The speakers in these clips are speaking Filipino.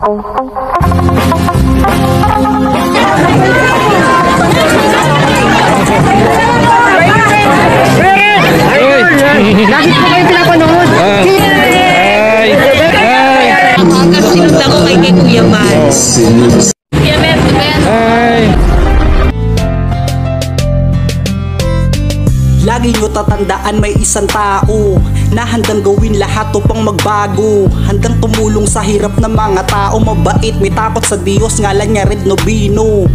Lagi ko kayo pinapanood. Hanggang sinundan ko kay Kuya Man. Kuya Man, lagi nyo tatandaan may isang tao na handang gawin lahat upang magbago. Handang tumulong sa hirap ng mga tao. Mabait, may takot sa Diyos, ngalan niya Red Nobino.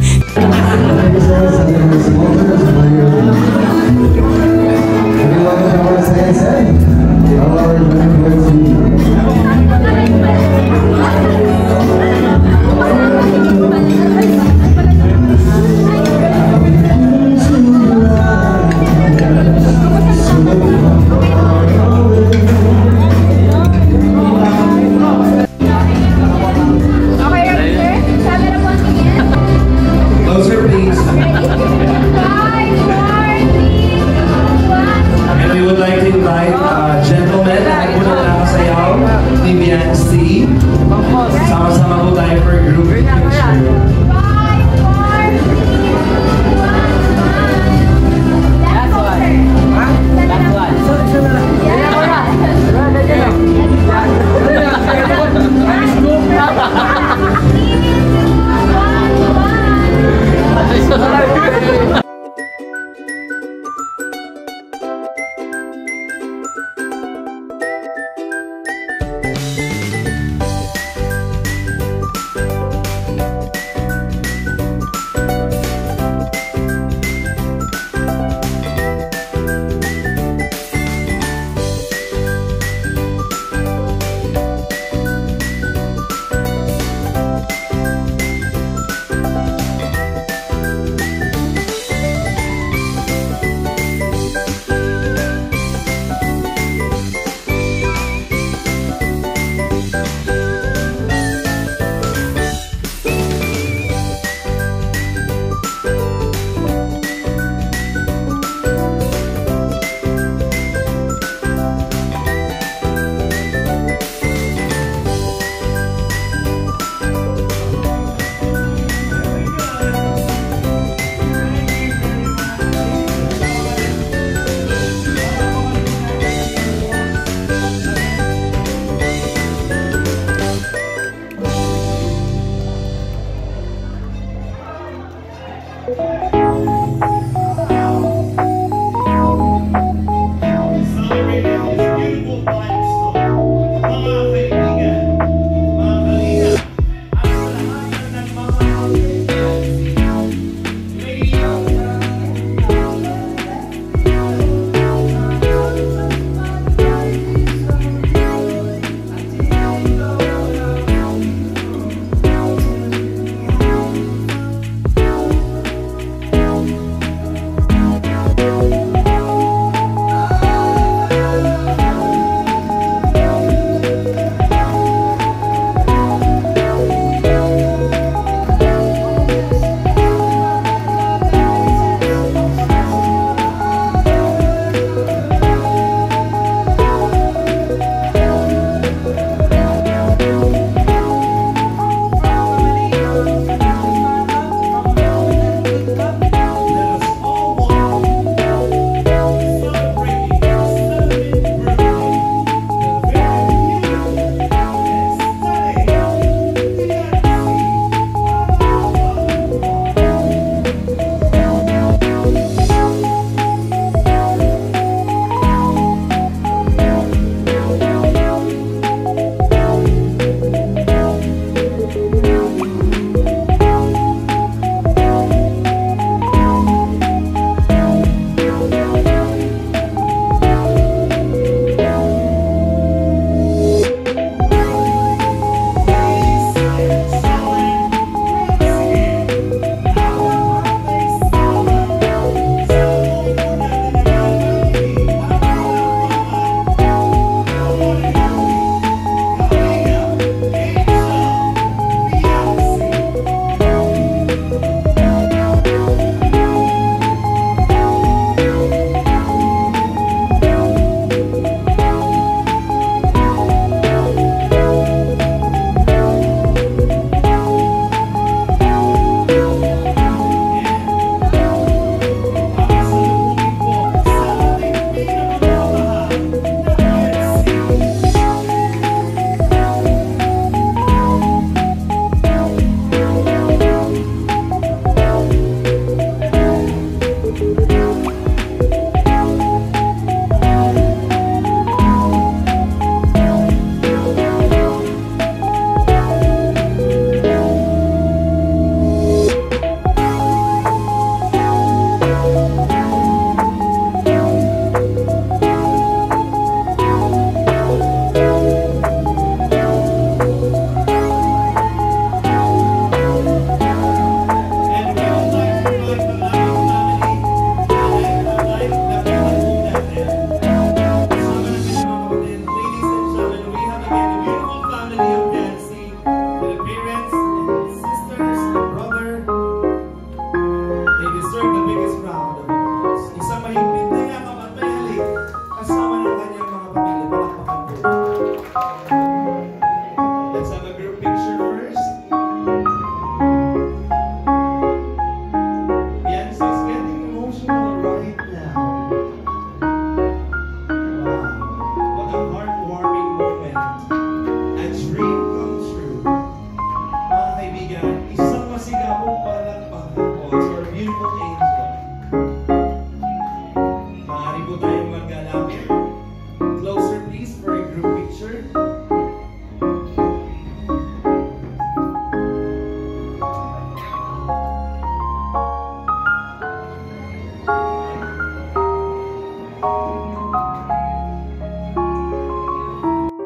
Sama-sama po tayo for group picture.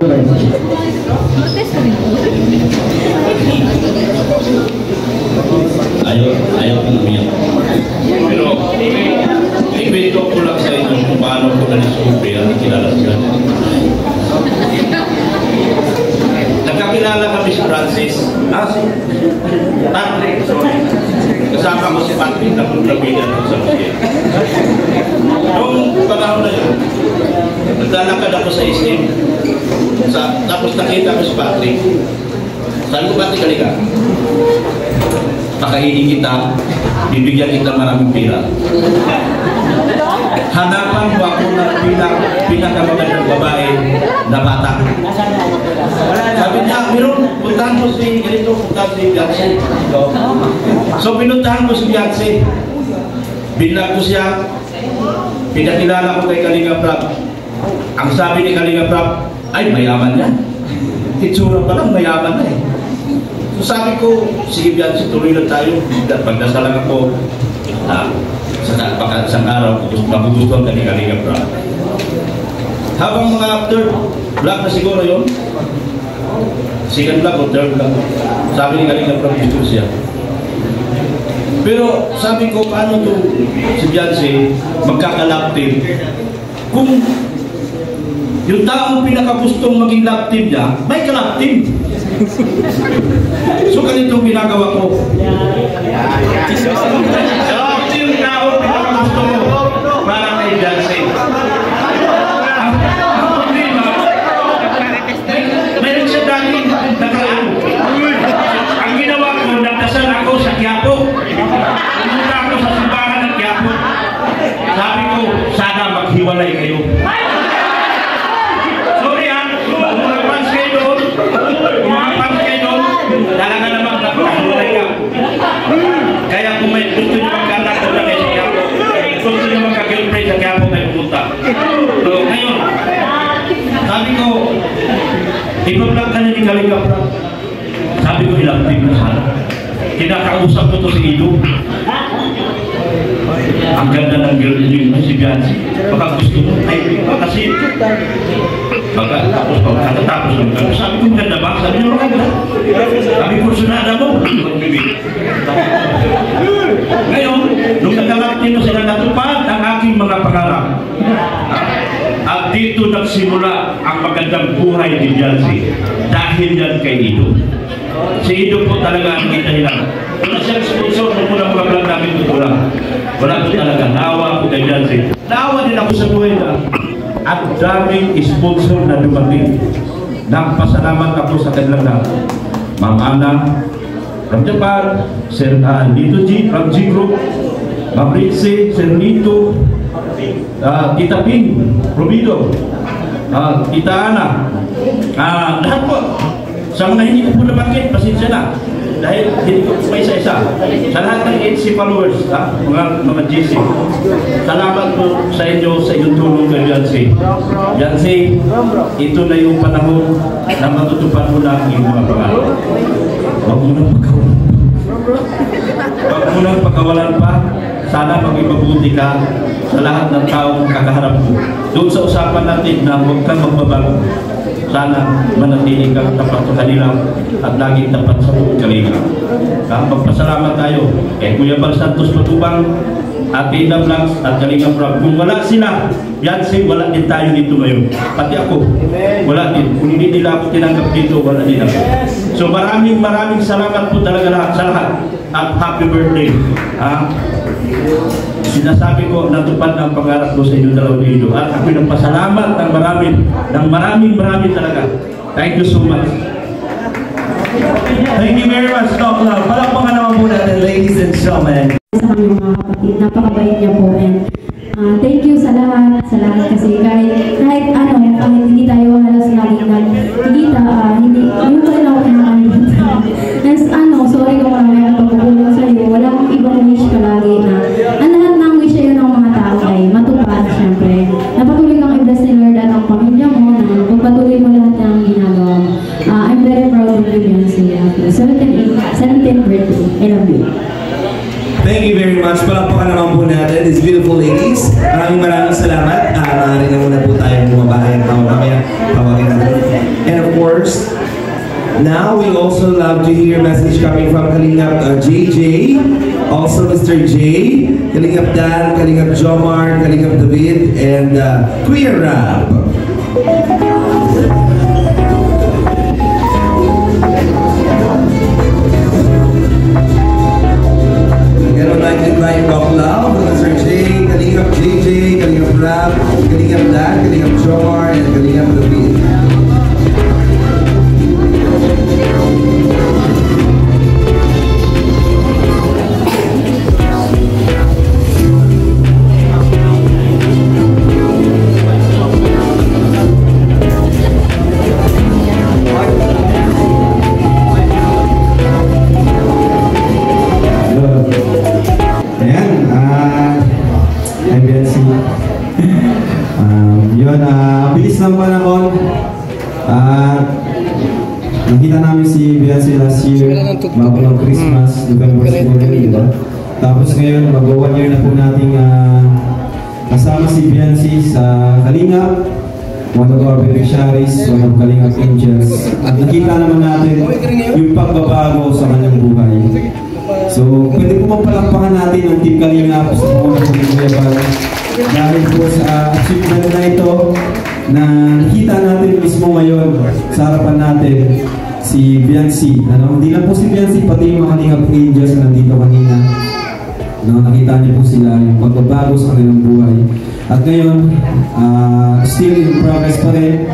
Ayaw ko namin. Pero, ikwento ko lang sa inyo kung paano ko na-discover at nakilala siya. Nagkakilala kami si Francis. Patrick, sorry. Kasama ko si Patrick na paglabigan ko sa Muslim. Noong panahon na yun, naglalakad ako sa SM. Tapos nakita ko si Patrick. Sabi ko, Patrick, halika. Pakainin kita, bibigyan kita maraming pira. Hanapan mo ako ng pinakamagandang babae na bata. Sabi niya, meron, puntahan mo si ganito, puntahan si Beyonce. So pinuntahan ko si Beyonce. Binag ko siya, pinakilala ko kay Kalinga Prab. Ang sabi ni Kalinga Prab, ay mayaman yan. Itsura pa lang, mayaman na eh. So sabi ko, sige Beyonce, tuloy na tayo. Pagdasalang ako, sa araw, magugustuhan ka ni Kalinga Prab. Habang mga third vlog na siguro yun, second vlog o third vlog, sabi ni Kalinga Prab, gusto siya. Pero sabi ko, paano to si Beyonce magkakalap team? Kung yung taong pinakagustong maging love team niya, may kalap team. So ganito ginagawa ko. So yung taong pinakagusto mo para kay Beyonce. Ang problema, mayroon siya dati nakaraan. Ang ginawa ko, nagdasal ako sa Quiapo. Pumunta ako sa simbahan ng Quiapo. Sabi ko, sana maghiwalay kayo. Sorry ha, mga fans kayo doon. Mga fans kayo doon, talaga naman napakahiwalay ka. Kaya kung may gusto nyo magkanak doon na kayo sa Quiapo, gusto nyo magka-girlfriend sa Quiapo, may pumunta. So ngayon, sabi ko, ipa-vlog ka na ni Kalinga Prab. Sabi ko, ilang team na sana. Kinakausap ko to si Ido. Ang ganda ng girl niyo si Beyonce. Baka gusto mo, ay, kasi tapos pagkatapos ng ganda. Sabi ko, ganda ba? Sabi niyo, ganda. Sabi ko, sunada mo. Ngayon, nung nagkalakin mo sila, natupad ang aking mga pangarap. At dito nagsimula ang magandang buhay ni Beyonce. Dahil yan kay Ido. Si Ido po talaga ang dahilan. Wala siyang sponsor nung mga vlog namin ito lang. Wala po talaga. Naawa ako kay Beyonce. Naawa din ako sa buhay na at daming sponsor na dumating. Nagpasalamat ako sa kanilang lahat. Ma'am Ana from Japan, Sir Lito G from G Group, Ma'am Ritzy, Sir Lito, Tita Ping, Provido, Tita Ana, lahat po. Sa mga hindi ko po nabanggit, pasensya na. Dahil hindi ko pa isa-isa. Sa lahat ng HC followers, mga GC, salamat po sa inyo, sa inyong tulong kay Beyonce. Beyonce, ito na yung panahon na matutupad mo na ang iyong mga pangalan. Huwag mo nang pagkawalan. Huwag mo nang pagkawalan pa. Sana mag-ipabuti ka sa lahat ng taong kakaharap mo. Doon sa usapan natin na huwag kang magbabago. Sana manatili kang tapat sa kanila at laging tapat sa buong Kalinga. Magpasalamat tayo kay Kuya Bal Santos Matubang, at Ina Vlogs at Kalinga Prab. Kung wala sila, Beyonce, wala din tayo dito ngayon. Pati ako, wala din. Kung hindi nila ako tinanggap dito, wala din ako. So maraming salamat po talaga lahat sa lahat. At happy birthday. Sinasabi ko, natupad ang pangarap ko sa inyo dalawang video. At ako'y nagpasalamat ng maraming talaga. Thank you so much. Thank you very much, Doc Love. Palakpakan naman po natin, ladies and gentlemen. Sa kanyang mga kapatid, napakabait niya po. And thank you sa lahat kasi kahit hindi tayo halos lagi nagkikita, hindi pa rin ako kinakalimutan. And sorry kung marami akong pagkukulong sa iyo, wala akong ibang wish palagi na ang lahat ng wish ay ng mga tao ay matupad, syempre. Napatuloy kang i-bless ni Lord at ang pamilya mo, na pagpatuloy mo lahat ng ginagawa mo. I'm very proud of you, Beyonce. 17th birthday. I love you. Thank you very much. Palakpakan naman po natin these beautiful ladies. Maraming salamat. Maaari na muna po tayong bumabahay ang tao. Mamaya, tawagin natin. Now, we also love to hear message coming from Kalingap JJ, also Mr. J, Kalingap Dan, Kalingap Jomar, Kalingap David, and Kuya Rab. Again, I'd like to invite Doc Lau, Mr. J, Kalingap JJ, Kalingap Rab, Kalingap Dan, Kalingap Jomar, and Kalingap David. Bilis ng panahon at nakita namin si Beyonce last year bago ng Christmas, November siguro yun, diba? Tapos ngayon, mag-1 year na po nating kasama si Beyonce sa Kalingap, one of our beneficiaries, one of Kalingap Angels. At nakita naman natin yung pagbabago sa kanyang buhay. So, pwede po magpalakpakan natin ang Team Kalingap sa mga pagkakabal. Dahil po sa achievement na ito, na nakita natin mismo ngayon sa harapan natin si Beyonce. Hindi lang po si Beyonce, pati yung mga Kalingap Angels na nandito kanina. Nakita niyo po sila yung pagbabago sa kanilang buhay. At ngayon, still in progress pa rin.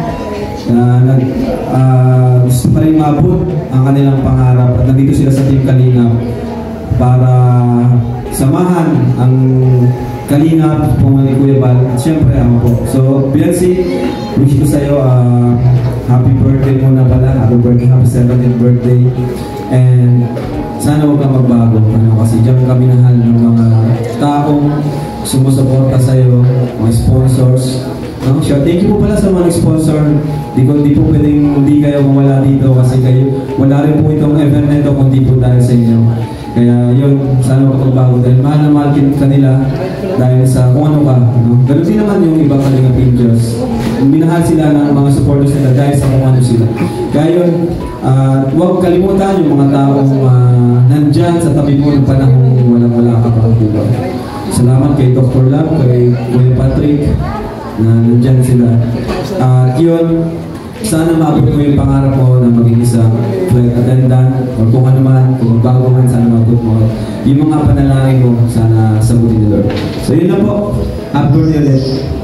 Gusto pa rin maabot ang kanilang pangarap. At nandito sila sa Team Kalingap para samahan ang Kalingap, pumalik Kuya Bal, at syempre ako po. So, Beyonce, wish ko sa'yo happy birthday muna pala, happy 70th birthday. And sana huwag kang magbago, kasi diyan kami nahal ng mga taong sumusuporta sa'yo, mga sponsors. Thank you po pala sa mga sponsor. Di po pwedeng hindi kayo mawala dito kasi kayo, wala rin po itong event na ito kung di po dahil sa inyo. Kaya yun, sana makapagbago dahil mahal na mahal kanila dahil sa kung ano ka. Ganun din naman yung ibang Kalingap Angels. Minahal sila ng mga supporters nila dahil sa kung ano sila. Kaya yun, huwag kalimutan yung mga taong nandyan sa tabi mo ng panahon walang-wala ka pa. Salamat kay Dr. Lab, kay Kuya Patrick, na nandyan sila. At yun, sana maabot mo yung pangarap mo na maging isang flight attendant o kung ano man, kung bago man, sana maabot mo yung mga panalangin mo, sana sabutin ni Lord. So yun na po, happy birthday ulit.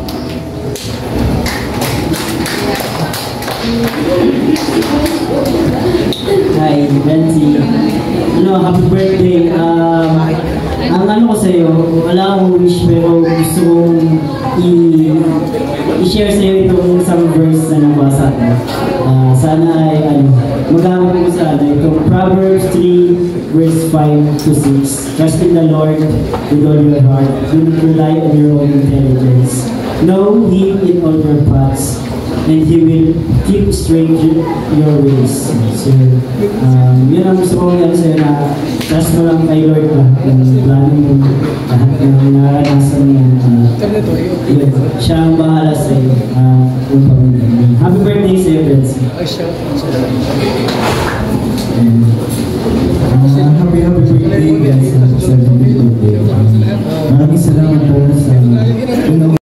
Hi, Beyonce. Happy birthday. Ang ano ko sa'yo, wala akong wish pero gusto kong i-share sa'yo itong isang verse na nabasa ko. Sana ay magamit ko sana itong Proverbs 3 verse 5 to 6. Trust in the Lord with all your heart. Do not rely on your own intelligence. Know Him in all your paths, and He will keep straight your ways. So, yun ang gusto kong yan sa'yo na trust mo lang kay Lord ba, kung plano mo lahat ng naranasan mo. Siya ang bahala sa'yo, yung pamilya. Happy birthday sa'yo, Beyonce. Happy birthday, Beyonce.